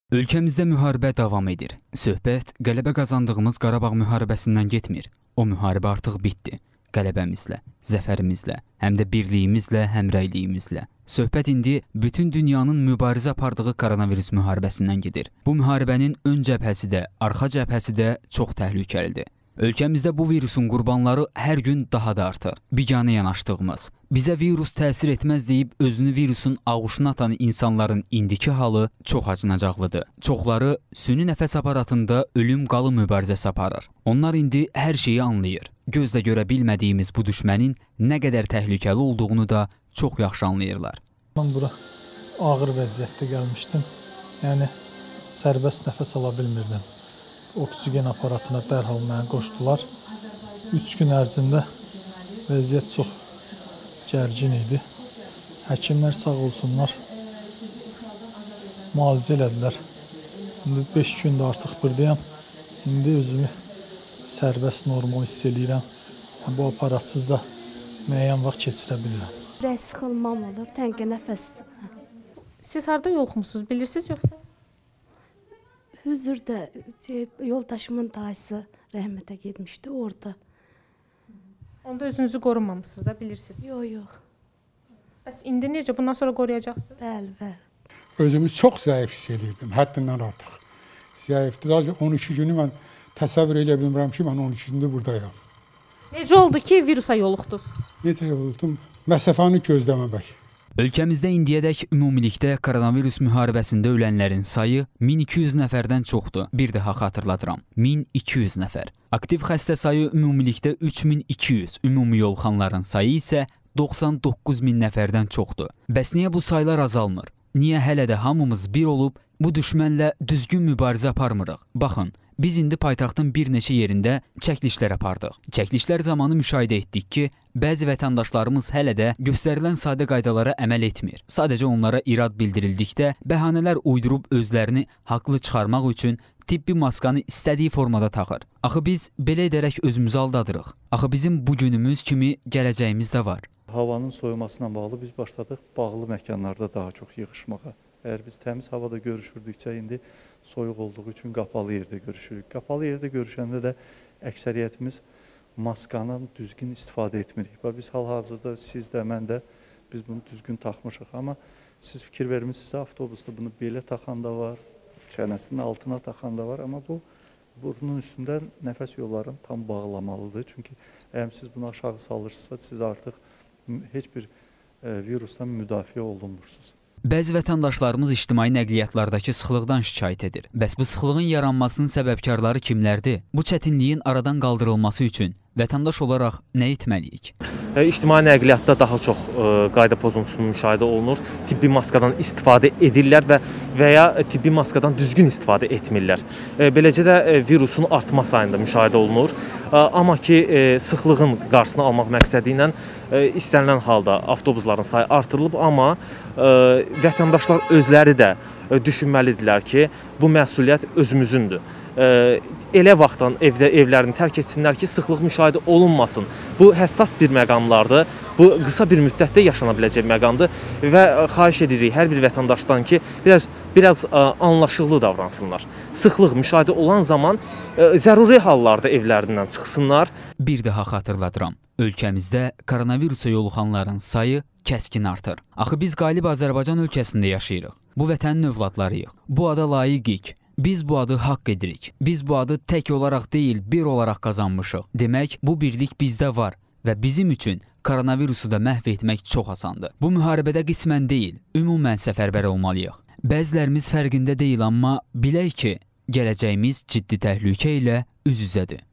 Ölkəmizdə müharibə davam edir. Söhbət qələbə qazandığımız Qarabağ müharibəsindən getmir. O müharibə artıq bitdi. Qələbəmizlə, zəfərimizlə, həm də birliyimizlə, həmrəyliyimizlə. Söhbət indi bütün dünyanın mübarizə apardığı koronavirus müharibəsindən gedir. Bu müharibənin ön cəbhəsi də, arxa cəbhəsi də çox təhlükəlidir. Ölkəmizdə bu virusun qurbanları hər gün daha da artır. Biganə yanaşdığımız, bizə virus təsir etməz deyib özünü virusun ağuşuna atan insanların indiki halı çox acınacaqlıdır. Çoxları süni nəfəs aparatında ölüm-qalım mübarizəsi aparır. Onlar indi hər şeyi anlayır. Gözlə görə bilmədiyimiz bu düşmənin nə qədər təhlükəli olduğunu da çox yaxşı anlayırlar. Mən bura ağır vəziyyətdə gəlmişdim. Yəni sərbəst nəfəs ala bilmirdim. Oksigen aparatına dərhal məni qoşdular. 3 gün ərzində vəziyyət çox gərgin idi. Həkimlər sağ olsunlar, müalicə elədilər. İndi 5 gündür artıq buradayam. İndi özümü sərbəst, normal hiss edirəm. Bu aparatsız da müəyyən vaxt keçirə bilirəm. Ürək sıxılmam olur, təngə nəfəs. Siz harada yoluxmusunuz, bilirsiniz yoxsa? Hüzürdə yoldaşımın dayısı rəhmətə getmişdi orada. Onda özünüzü qorunmamışsınız da, bilirsiniz. Yox. Bəs indi necə? Bundan sonra qoruyacaqsınız? Bəli. Özümü çox zəif hiss edirdim, həddindən artıq. Zəifdir. 12 günü mən təsəvvür edə bilmirəm ki, mən 12 gündür buradayam. Necə oldu ki, virusa yoluxdunuz? Necə oldum? Məsafəni gözləməmək. Ölkəmizdə indiyədək ümumilikdə koronavirus müharibəsində ölənlərin sayı 1200 nəfərdən çoxdur. Bir daha xatırladıram, 1200 nəfər. Aktiv xəstə sayı ümumilikdə 3200, ümumi yoluxanların sayı isə 99 min nəfərdən çoxdur. Bəs niyə bu saylar azalmır? Niyə hələ də hamımız bir olub bu düşmənlə düzgün mübarizə aparmırıq? Baxın, biz indi paytaxtın bir neçə yerində çəkilişlər apardıq. Çəkilişlər zamanı müşahidə etdik ki, bəzi vətəndaşlarımız hələ də göstərilən sadə qaydalara əməl etmir. Sadəcə onlara irad bildirildikdə bəhanələr uydurub özlərini haqlı çıxarmaq üçün tibbi maskanı istədiyi formada taxır. Axı biz belə edərək özümüzü aldadırıq. Axı bizim bu günümüz kimi gələcəyimiz də var. Havanın soyumasına bağlı biz başladıq bağlı məkanlarda daha çox yığışmağa. Əgər biz təmiz havada görüşürdükcə indi soyuq olduğu üçün qapalı yerdə görüşürük. Qapalı yerdə görüşəndə də əksəriyyətimiz maskanın düzgün istifadə etmirik. Biz hal-hazırda siz də, mən də biz bunu düzgün taxmışıq. Amma siz fikir vermişsinizsə, avtobusda bunu belə taxan da var, çənəsinin altına taxan da var. Amma bu burnun üstündən nəfəs yollarını tam bağlamalıdır. Çünki əgər siz bunu aşağı salırsınızsa, siz artıq heç bir virusdan müdafiə olunmursunuz. Bəzi vətəndaşlarımız ictimai nəqliyyatlardakı sıxlıqdan şikayət edir. Bəs bu sıxlığın yaranmasının səbəbkarları kimlərdir? Bu çətinliyin aradan qaldırılması üçün vətəndaş olaraq nə etməliyik? İctimai nəqliyyatda daha çox qayda pozuntusunun müşahidə olunur. Tibbi maskadan istifadə edirlər və ya tibbi maskadan düzgün istifadə etmirlər. Beləcə də virusun artma sayında müşahidə olunur. Amma ki, sıxlığın qarşısını almaq məqsədi ilə istənilən halda avtobusların sayı artırılıb, amma vətəndaşlar özləri də düşünməlidirlər ki, bu məsuliyyət özümüzündür. Elə vaxtdan evlərini tərk etsinlər ki, sıxlıq müşahidə olunmasın. Bu həssas bir məqamlardır. Bu qısa bir müddətdə yaşana biləcək məqamdır və xahiş edirik hər bir vətəndaşdan ki, biraz anlaşıqlı davransınlar. Sıxlıq müşahidə olan zaman zəruri hallarda evlərindən çıxsınlar. Bir daha xatırladıram. Ölkəmizdə koronavirusa yoluxanların sayı kəskin artır. Axı biz qalib Azərbaycan ölkəsində yaşayırıq. Bu vətənin övladlarıyıq. Bu ada layiqik. Biz bu adı haqq edirik. Biz bu adı tək olaraq deyil, bir olaraq qazanmışıq. Demək, bu birlik bizdə var və bizim üçün koronavirusu da məhv etmək çox asandır. Bu müharibədə qismən deyil, ümumən səfərbər olmalıyıq. Bəzilərimiz fərqində deyil, amma bilək ki, gələcəyimiz ciddi təhlükə ilə üz-üzədir.